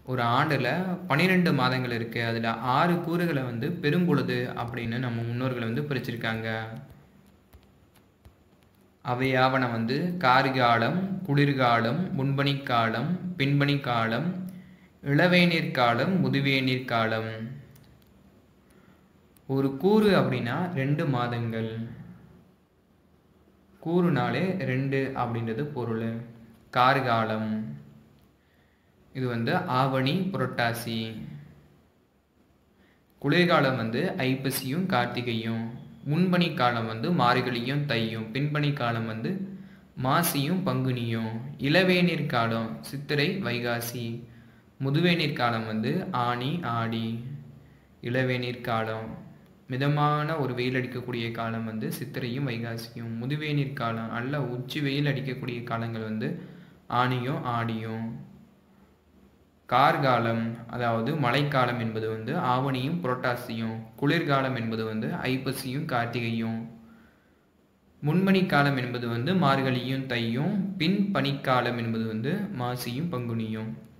ஒரு ஆண்டுல 12 மாதங்கள் இருக்கு. அதுல 6 கூறுகள வந்து பெரும்பொழுது அப்படின்னு நம்ம முன்னோர்கள் வந்து பிரிச்சிருக்காங்க. அவையாவன வந்து கார்காலம், குளிர்காலம், முன்பனிக்காலம், பின்பனிக்காலம், இளவேனிற் காலம், முதுவேனிற் காலம். ஒரு கூறு அப்படின்னா 2 மாதங்கள். கூறுனாலே 2 அப்படின்றது பொருள். கார்காலம் இது வந்து ஆவணி, புரட்டாசி. குளிர்காலம் வந்து ஐப்பசியும் கார்த்திகையும். முன்பனி காலம் வந்து மார்கழியும் தையும். பின்பனி காலம் வந்து மாசியும் பங்குனியும். இளவேநீர் காலம் சித்திரை வைகாசி. முதுவேநீர் காலம் வந்து ஆனி ஆடி. இளவேநீர் காலம் மிதமான ஒரு வெயில் அடிக்கக்கூடிய காலம் வந்து சித்திரையும் வைகாசியும். முதுவேநீர் காலம் நல்ல உச்சி வெயில் அடிக்கக்கூடிய காலங்கள் வந்து ஆனியும் ஆடியும். கார்காலம் அதாவது மழைக்காலம் என்பது வந்து ஆவணியும் புரட்டாசியும். குளிர்காலம் என்பது வந்து ஐப்பசியும் கார்த்திகையும். முன்பனிக்காலம் என்பது வந்து மார்கழியும் தையும். பின் பனிக்காலம் என்பது வந்து மாசியும் பங்குனியும்.